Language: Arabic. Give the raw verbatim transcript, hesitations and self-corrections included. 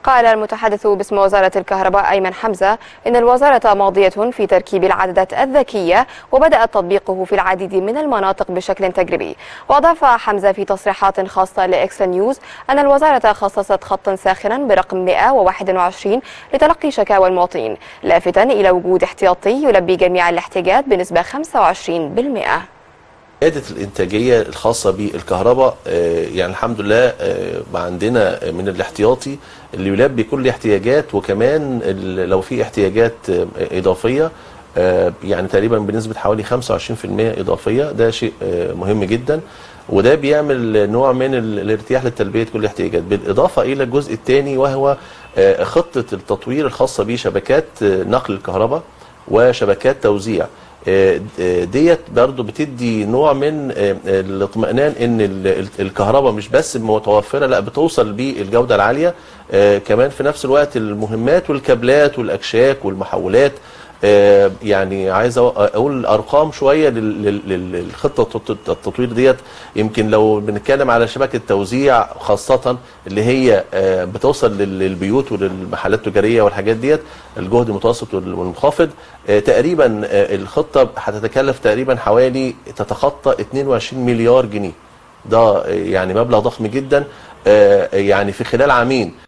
قال المتحدث باسم وزارة الكهرباء أيمن حمزة إن الوزارة ماضية في تركيب العدادات الذكية وبدأت تطبيقه في العديد من المناطق بشكل تجريبي. وأضاف حمزة في تصريحات خاصة لإكس نيوز أن الوزارة خصصت خطا ساخنا برقم مئة وواحد وعشرين لتلقي شكاوى المواطنين، لافتا إلى وجود احتياطي يلبي جميع الاحتياجات بنسبة خمسة وعشرين بالمئة. زيادة الإنتاجية الخاصة بالكهرباء يعني الحمد لله بقى عندنا من الاحتياطي اللي يلبي كل الاحتياجات، وكمان لو في احتياجات إضافية يعني تقريبا بنسبة حوالي خمسة وعشرين بالمئة إضافية. ده شيء مهم جدا، وده بيعمل نوع من الارتياح لتلبية كل الاحتياجات، بالإضافة إلى الجزء الثاني وهو خطة التطوير الخاصة بشبكات نقل الكهرباء وشبكات توزيع. ديت برضو بتدي نوع من الاطمئنان ان الكهرباء مش بس متوفره، لا بتوصل بالجوده العاليه. كمان في نفس الوقت المهمات والكابلات والاكشاك والمحولات، يعني عايز اقول ارقام شويه للخطه التطوير ديت. يمكن لو بنتكلم على شبكه توزيع خاصه اللي هي بتوصل للبيوت وللمحلات التجاريه والحاجات ديت، الجهد المتوسط والمنخفض، تقريبا الخطه هتتكلف تقريبا حوالي تتخطى اثنين وعشرين مليار جنيه. ده يعني مبلغ ضخم جدا يعني في خلال عامين.